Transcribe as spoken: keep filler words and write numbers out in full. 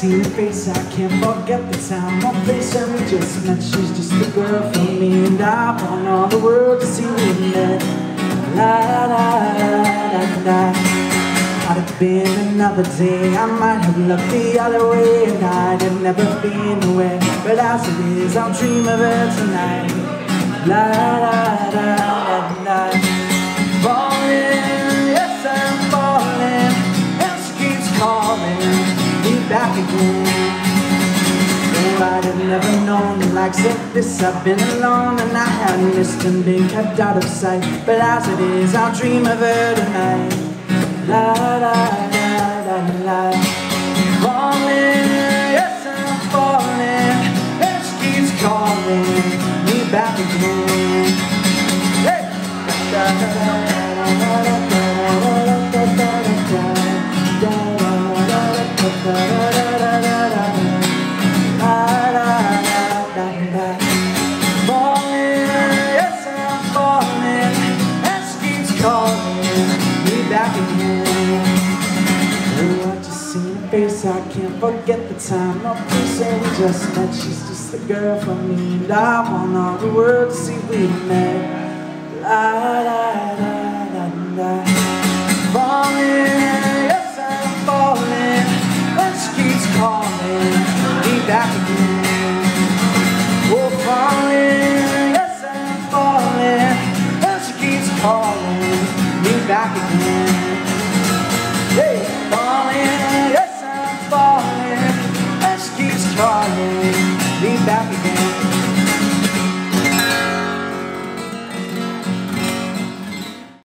seen her face, I can't forget the time or place where we just met. She's just the girl for me, and I want all the world to see we met. La da da da da. Had it been another day, I might have looked the other way, and I'd have never been aware. But as it is, I'll dream of her tonight. La da da da da. Falling, yes I'm falling, and she keeps calling me back again. Oh, I'd have never known the likes of this. I've been alone and I had missed and been kept out of sight. But as it is, I'll dream of her tonight. La da da da da da. Falling, yes I'm falling, and she keeps calling me back again. Hey! Da, da, da, da. I can't forget the time or place where we just met. She's just the girl for me, and I want all the world to see we met. La da da da da. Falling, yes I'm falling, and she keeps calling me back again. Oh, falling, yes I'm falling, and she keeps calling me back again.